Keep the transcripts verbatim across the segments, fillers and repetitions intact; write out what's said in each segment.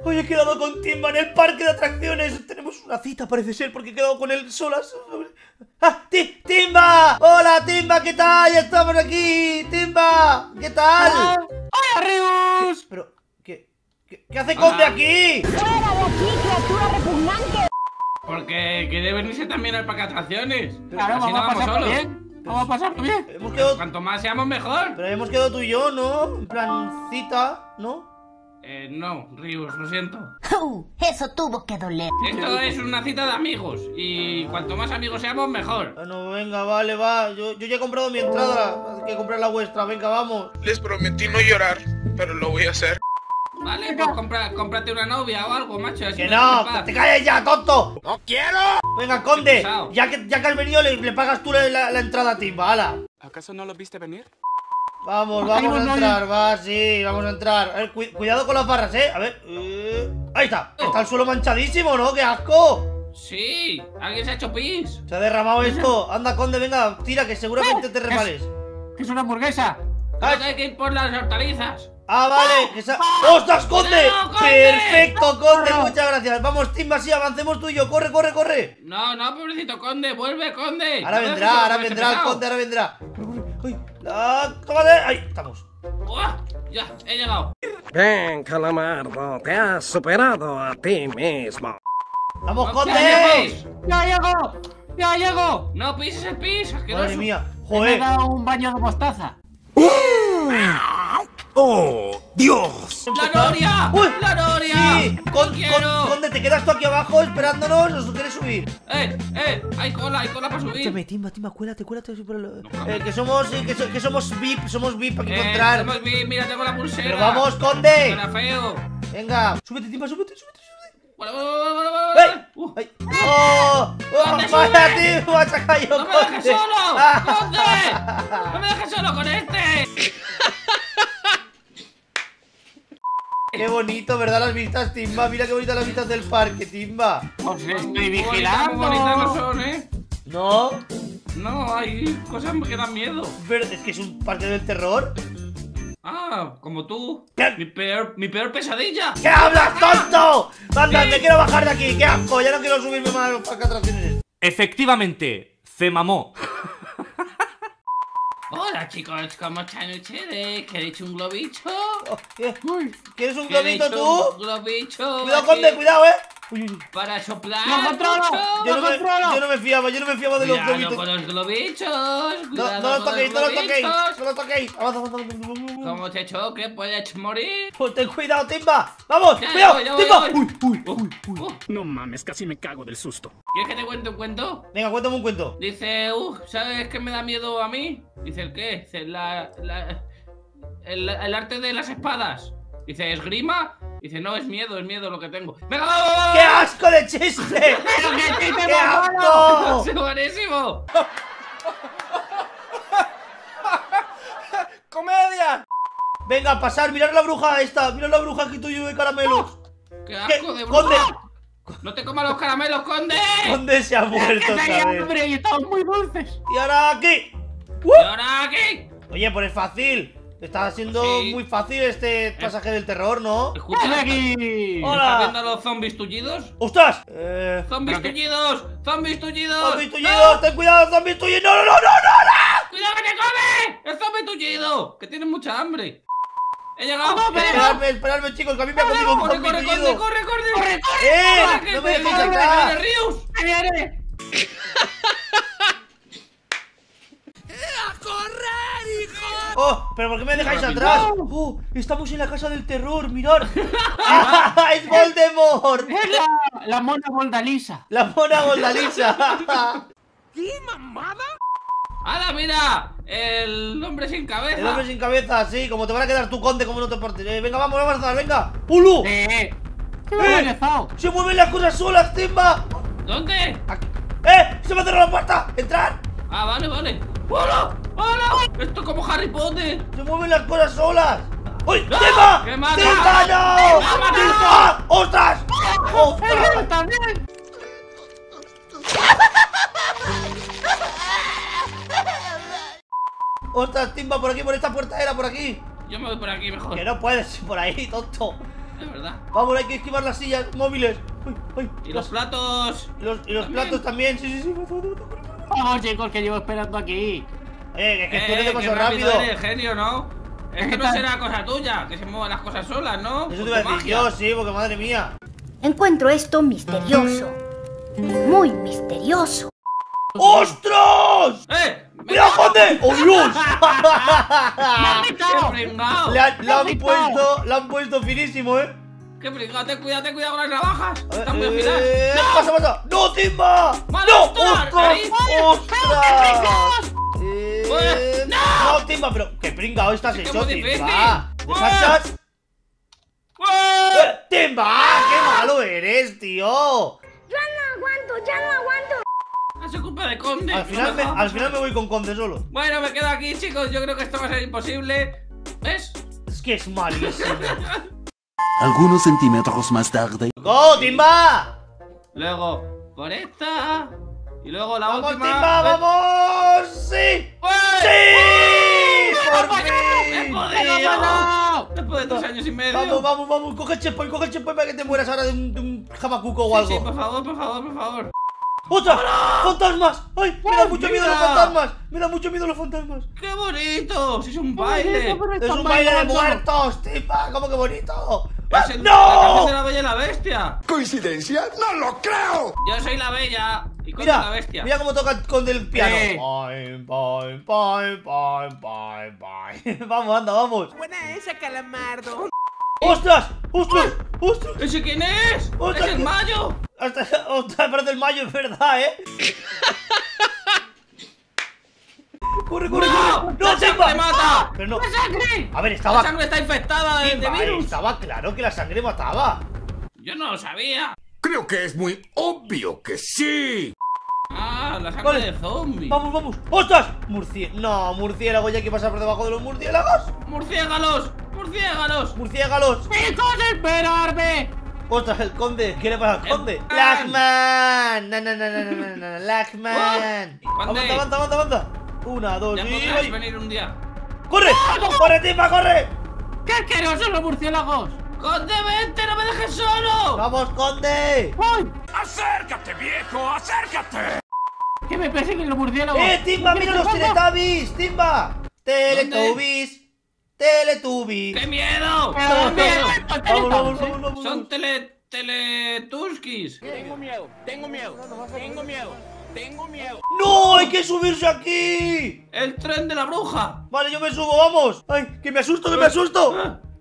Hoy he quedado con Timba en el parque de atracciones. Tenemos una cita, parece ser, porque he quedado con él solas. ¡Ah! ¡Timba! ¡Hola, Timba! ¿Qué tal? ¡Ya estamos aquí! ¡Timba! ¿Qué tal? ¡Hola, Rius! Pero, ¿qué, qué, qué hace Conde aquí? ¡Fuera de aquí, criatura repugnante! Porque quiere venirse también al parque de atracciones. Claro, así vamos no a vamos pasarlo solos. bien. Vamos a pasarlo bien. Hemos quedado... Cuanto más seamos, mejor. Pero hemos quedado tú y yo, ¿no? En plan, cita, ¿no? Eh, no, Rius, lo siento. Uh, eso tuvo que doler. Esto es una cita de amigos. Y cuanto más amigos seamos, mejor. Bueno, venga, vale, va. Yo, yo ya he comprado mi entrada. Hay que comprar la vuestra. Venga, vamos. Les prometí no llorar, pero lo voy a hacer. Vale, pues compra, cómprate una novia o algo, macho. así ¡Que me no! dejas en ¡Que paz. te calles ya, tonto! ¡No quiero! Venga, Conde, pesado. ya que, ya que has venido, le, le pagas tú la, la- la entrada a Timba, hala. ¿Acaso no lo viste venir? Vamos, No vamos tenemos a nadie. entrar, va, sí, vamos a entrar. A ver, cu- cuidado con las barras, ¿eh? A ver, eh, ahí está. Está el suelo manchadísimo, ¿no? ¡Qué asco! Sí, alguien se ha hecho pis. Se ha derramado esto. Anda, Conde, venga, tira, que seguramente te resbales. Que es una hamburguesa. Creo que hay que ir por las hortalizas. Ah, vale, que sa- ¡Ostras, Conde! ¡Cuidado, Conde! ¡Perfecto, Conde! ¡Corre! Muchas gracias. Vamos, Timba, sí, avancemos tú y yo. ¡Corre, corre, corre! No, no, pobrecito Conde, vuelve, Conde. Ahora No vendrá, dejes ahora con ese vendrá el pesado. Conde, ahora vendrá. ¡Ay! ¡Ah, tómate! ¡Ahí estamos! Uah, ya, he llegado. Bien, Calamardo, te has superado a ti mismo. ¡Vamos, No Conde! pises. ¡Ya llego! ¡Ya llego! No pises el pis, asqueroso. Madre mía, Me he joder. dado un baño de mostaza. ¡Oh, Dios! ¡La Noria! ¡Uy! ¡La Noria! Sí, ¡No con, quiero! con- Conde, ¿te quedas tú aquí abajo esperándonos o quieres subir? ¡Eh, eh! ¡Hay cola, hay cola para subir! Escúchame, Timba, Timba, cuélate, cuélate así por el- eh, que somos, eh, que, so- que somos V I P, somos V I P para Eh, encontrar. somos bien, mira, tengo la pulsera. Pero vamos, Conde. Era feo. Venga, súbete, Timba, súbete, súbete, súbete. Bueno, bueno, bueno, bueno, bueno, ¡Ey! bueno. Uh, ¡Ay! ¡Oh! ¡Oh! ¿Dónde ¡Vaya, sube? Timba, se ha caído, ¡No me dejes Conde! solo! ¡Conde! ¡No me dejes solo con este! ¡Qué bonito, ¿verdad? Las vistas, Timba. Mira qué bonitas las vistas del parque, Timba. Os estoy Muy bonitas, muy bonitas no vigilando. son, ¿eh? ¿No? No, hay cosas que dan miedo. Pero es que es un parque del terror. Ah, como tú. ¿Qué? Mi peor, mi peor pesadilla. ¿Qué hablas, tonto? Anda, me quiero bajar de aquí. ¡Qué asco! Ya no quiero subirme más a los parques de atracciones. Efectivamente, se mamó. Hola, chicos, ¿cómo están ustedes? ¿Que he hecho un globicho? Oh, ¿qué? Uy, ¿Quieres un ¿Que he globito hecho tú? un globicho? Cuidado, aquí Conde, cuidado, eh. Uy, uy, uy. Para soplar. ¡Lo controlo! mucho. Yo ¡Lo no, me, controlo! yo no me fiaba, yo no me fiaba de los Cuidado globitos. con los globichos. No, Cuidado no lo con toquéis, los no lo toquéis, globichos. no lo toquéis. Avanza, avanza, avanza. Como te choque, puedes morir. Pues ten cuidado, Timba. Vamos, Ya, cuidado, ya voy, Timba. ya voy. Uy, uy, uy, uy. Uh, No mames, casi me cago del susto. ¿Quieres que te cuente un cuento? Venga, cuéntame un cuento. Dice, uh, ¿sabes qué me da miedo a mí? Dice, ¿el qué? Dice, la, la, el, el arte de las espadas. Dice, ¿esgrima? Dice, no, es miedo, es miedo lo que tengo. ¡Venga, vamos, vamos! ¡Qué asco de chiste! ¡Qué asco! ¡Es buenísimo! ¡Comedia! Venga, a pasar, mirad la bruja esta. Mirad la bruja aquí tuyo de caramelos. ¡Qué ¿Qué? asco de Conde, bruja! ¡No te comas los caramelos, Conde! Conde se ha muerto ¡Que tenía otra vez. hambre y estamos muy dulces! Y ahora aquí. ¿Y ahora aquí? Oye, pues es fácil. Está siendo Sí. muy fácil este pasaje del terror, ¿no? Escucha, ¡Ven aquí! Hola. ¿estás viendo a los zombies tullidos? ¡Ostras! Eh... ¡Zombies ¿Pero qué? tullidos! ¡Zombies tullidos! ¡Zombies tullidos! ¡Ten cuidado, zombies tullidos! ¡No, no, no, no, no! ¡Cuidado que te come! ¡El zombie tullido! ¡Que tiene mucha hambre! ¡He llegado! No, no, ¡He llegado! Esperadme, esperadme, chicos, que a mí me ha comido un ¡Corre, zombie corre, corre, tullido. corre, corre! ¡Corre, corre! ¡Eh! ¡Corre, que ¡No me te- dejéis que viene atrás! Rius! ¡Ahí viene! ¡Oh! ¿Pero por qué me dejáis atrás? ¡Oh! Estamos en la casa del terror, mirad. ¡Ah! ¡Es Voldemort! ¡Es la, la mona Voldalisa! La mona Voldalisa. ¡Hala, mira! El hombre sin cabeza. El hombre sin cabeza, sí. Como te van a quedar tu Conde, como no te partes. Eh, venga, vamos a avanzar, venga. ¡Pulu! ¡Eh! ¡Qué ¡Eh! organizado! ¡Se mueven las cosas solas, Timba! ¿Dónde? Aquí. ¡Eh! ¡Se me ha cerrado la puerta! ¡Entrar! Ah, vale, vale. ¡Hola! ¡Hola! Esto es como Harry Potter. ¡Se mueven las cosas solas! ¡Uy! ¡No! ¡Timba! ¡Que mata! ¡Timba, no! ¡Que mata! ¡Timba! ¡Ostras! ¡El ¡Ostras! Rius también! ¡Ostras, Timba! Por aquí, por esta puerta era, por aquí. Yo me voy por aquí mejor. Que no puedes ir por ahí, tonto. Es verdad. Vamos, hay que esquivar las sillas móviles. Uy, uy, Y las- los platos. los, y los también. platos también. Sí, sí, sí. Vamos, vamos, vamos. Vamos, chicos, que llevo esperando aquí. Eh, que, que tú Eh, eres qué demasiado rápido rápido. eres, genio, ¿no? Esto ¿Qué no tal? será cosa tuya, que se muevan las cosas solas, ¿no? Eso Con te iba a tu decir magia. yo, sí, porque madre mía. Encuentro esto misterioso. Muy misterioso. ¡Ostras! ¡Eh! me- ¡Cuidado, Conde! ¡Oh, Dios! ¡Qué pringao! Le han, le han ¡Qué puesto, le han puesto finísimo, ¿eh? ¡Qué pringao! Ten cuidado, ten cuidado con las navajas. A ver, Están muy afiladas. eh, ¡Pasa, pasa! ¡No, Timba! ¡Mala ¡No! doctora, ¡Ostras! nariz! ¡Ostras! Eh, Pues, ¡No, Timba! Pero qué pringao estás Sí, que hecho, muy difícil. Timba. Pues. ¿Desachas? ¡Eh! ¡Eh, ¡Timba! ¡Qué malo eres, tío! Es culpa de Conde. Al final, No me, me al jodas. final me voy con Conde solo. Bueno, me quedo aquí, chicos. Yo creo que esto va a ser imposible. ¿Ves? Es que es malísimo. Algunos centímetros más tarde. ¡Go, Timba! Luego, por esta. Y luego la ¡Vamos, última. Timba! ¿Ves? ¡Vamos! ¡Sí! ¡Eh! ¡Sí! ¡Por ¡He fin! podido! Después de tres años y medio. Vamos, vamos, vamos, coge el checkpoint, coge el checkpoint para que te mueras ahora de un, de un jamacuco o Sí, algo. por favor, por favor, por favor. ¡Ostras! ¡Fantasmas! ¡Ay! Me da mucho miedo los mira! fantasmas. Me da mucho miedo los fantasmas. ¡Qué bonito! ¡Si es un baile! Es un baile de muertos, Timba. ¿Cómo que bonito? Es el- La ¡No! canción de la Bella y la Bestia. ¿Coincidencia? ¡No lo creo! Yo soy la Bella y Conde Mira, la Bestia. mira cómo toca con del piano. Eh. Pam, pam, pam, pam, pam, pam. Vamos, anda, vamos. Buena esa, Calamardo. ¡Ostras! ¡Ostras! ¡Ostras! ¿Ese quién es? Ostras, ¡Es el ¿qué? Mayo! Hasta, ostras, parece el Mayo, es verdad, ¿eh? ¡Corre, corre, ¡No! corre! ¡La sangre Timba! mata! Pero no. ¡La sangre! A ver, ¡La estaba. sangre está infectada de, de Timba, virus! estaba claro que la sangre mataba. Yo no lo sabía. Creo que es muy obvio que sí. Ah, la sangre Vale. de zombie. Vamos, vamos. ¡Ostras! Murcie... No, murciélago, ya hay que pasar por debajo de los murciélagos. ¡Murciélagos! ¡Murciélagos! Murciélagos. ¡Chicos, esperarme! Ostras, el conde. ¿Qué le pasa al conde? ¡Epan! Lagman. Na, na, na, na, na, na, na, Lagman. Oh, Conde. Avanza, avanza, avanza, avanza. Una, dos Ya y... podrás ¡ay! venir un día. ¡Corre! ¡Corre, Timba, corre! ¡Qué asquerosos los murciélagos! ¡Conde, vente! ¡No me dejes solo! ¡Vamos, conde! ¡Uy! ¡Acércate, viejo! ¡Acércate! ¡Que me persiguen los murciélagos! ¡Eh, Timba, mira los ¡Vamos! Teletubbies! ¡Timba! Teletubbies. Teletubbies. ¡Qué miedo! ¡Me da miedo! Vamos, vamos, vamos, vamos. Son tele... teletuskis. Tengo miedo, tengo miedo, tengo miedo, tengo miedo. ¡No! ¡Hay que subirse aquí! ¡El tren de la bruja! Vale, yo me subo, vamos. ¡Ay, que me asusto, que me asusto!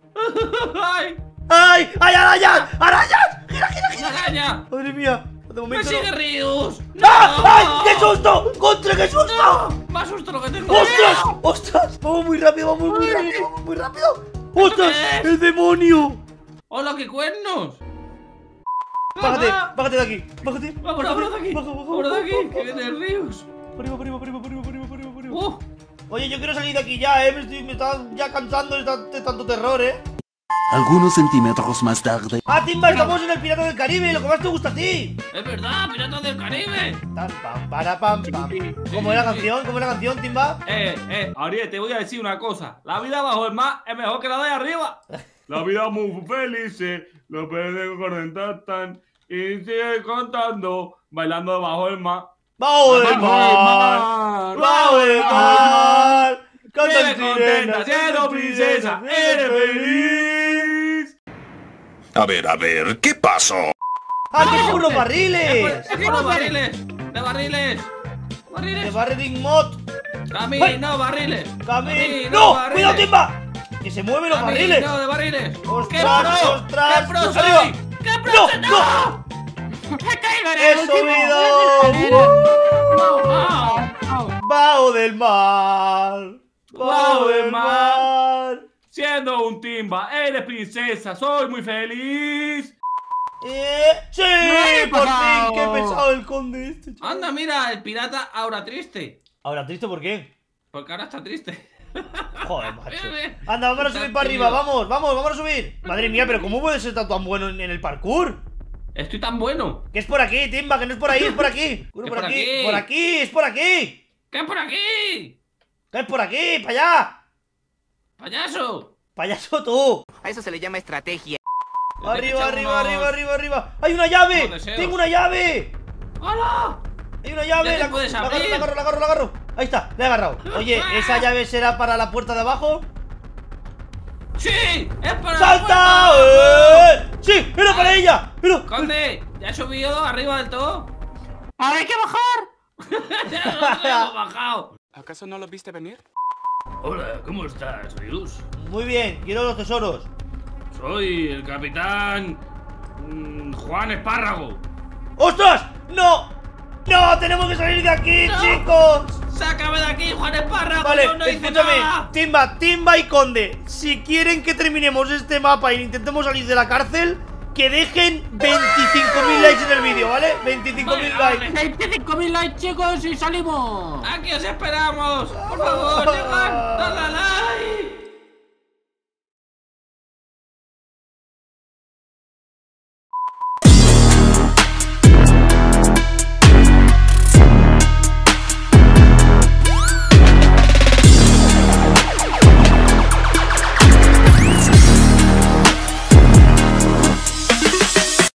¡Ay! ¡Ay! ¡Ay, arañas! ¡Arañas! ¡Gira, gira, gira! ¡Una araña! Madre mía, de ¡Me momento sigue no. Rius! ¡Ah! ¡Ay! ¡Qué susto! ¡Contra, qué susto! ¡No! ¡Más susto lo que tengo! ¡Ostras! ¡Ostras! Vamos muy rápido, vamos muy rápido, vamos muy rápido. ¡Ostras! qué es? ¡El demonio! ¡Hola, qué cuernos! Bájate, Ah, bájate de aquí, bájate. ¡Vámonos, vámonos de aquí! Baja, baja, ¡Vámonos de aquí! baja, ¡Que viene el Rius! Arriba, arriba, arriba, arriba, arriba, arriba, arriba. ¡Uh! Oye, yo quiero salir de aquí ya, eh. Me, estoy, me está ya cansando de, tan- de tanto terror, eh. Algunos centímetros más tarde. Ah, Timba, estamos en el Pirata del Caribe, lo que más te gusta a ti. ¡Es verdad! ¡Piratas del Caribe! Tan, pam, para, pam, pam. ¿Cómo es la canción? ¿Cómo es la canción, Timba? Eh, eh, Ariel, te voy a decir una cosa. La vida bajo el mar es mejor que la de arriba. La vida muy feliz, los peces contentan y sigue contando, bailando bajo el mar. ¡Bajo del mar! mar. ¡Bajo del mar! Vive ¡Cantan contenta, sirenas, siendo princesa, eres feliz. A ver, a ver, ¿qué pasó? ¡Ah, que son unos ¡Es barriles! por los barriles! ¡De barriles! ¡De ¡Barriles! barriling mod! ¡Camino, barriles! ¡Camino! ¡No! barriles! ¡Cuidado, Timba! ¡Que se mueven los barriles! ¡Camino de barriles! ¡Ostras, ¡Qué pro! ostras! ¡Qué pro ¡Arriba! soy! ¡Qué pro ¡No, soy! no! ¡He caído en ¡He el último! subido! ¡Ah! ¡Bajo del mar! ¡Bajo del mar! Siendo un timba, eres princesa, soy muy feliz. Eh, ¡Sí! he ¡Por fin! pasado. ¡Qué pesado el conde este! chaval. Anda, mira, el pirata ahora triste. Ahora, ¿triste por qué? Porque ahora está triste. Joder, macho. Mira, mira. Anda, vamos a Está subir para arriba, tímido. vamos, vamos, vamos a subir. Madre mía, pero ¿cómo puedes ser tan bueno en, en el parkour? Estoy tan bueno. Que es por aquí, Timba, que no es por ahí, es por aquí. Por, ¿Qué por por aquí, aquí? por aquí, es por aquí. ¿Qué es por aquí? Que es por aquí, para allá. ¡Payaso! Payaso tú. A eso se le llama estrategia. Arriba, arriba, arriba, arriba, arriba. ¡Hay una llave! ¡Tengo una llave! ¡Hola! ¡Hay una llave! La puedes agarro, abrir. la agarro, la agarro, la agarro. Ahí está, la he agarrado. Oye, ¿esa llave será para la puerta de abajo? ¡Sí! ¡Es para ¡Salta! la puerta! ¡Eh! ¡Sí! ¡Era para ella! ¡Pero! Conde, ¿ya he subido arriba del todo? ¡Ahora hay que bajar! ¡Ya nos hemos bajado! ¿Acaso no lo viste venir? Hola, ¿cómo estás, Rius? Muy bien, quiero los tesoros. Soy el capitán mm, Juan Espárrago. ¡Ostras! ¡No! ¡No! ¡Tenemos que salir de aquí, No. chicos! ¡Sácame de aquí, Juan Espárrago! Vale, Yo no hice escúchame, nada. Timba, Timba y Conde, si quieren que terminemos este mapa y intentemos salir de la cárcel, que dejen veinticinco mil likes en el vídeo, ¿vale? veinticinco mil Vale, likes. vale. veinticinco mil likes, chicos, y salimos. ¡Aquí os esperamos! ¡Por favor, llegad! ¡Dale a like!